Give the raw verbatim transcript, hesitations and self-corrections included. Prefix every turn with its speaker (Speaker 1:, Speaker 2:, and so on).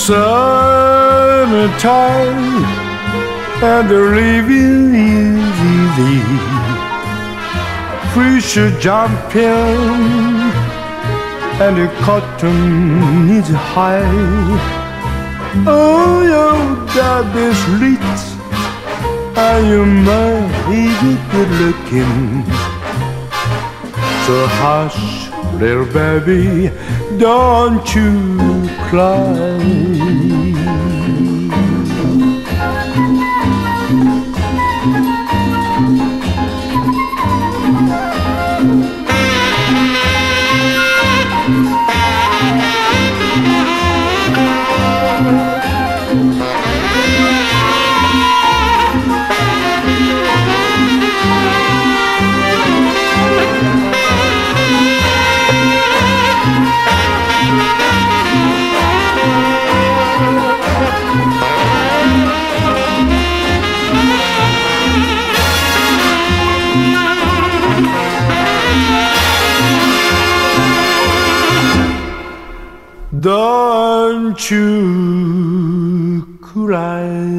Speaker 1: summertime and the living is easy. Fish are jumping and the cotton is high. Oh, your dad is lit and your mom is good looking. So hush, little baby, don't you cry. Don't you cry.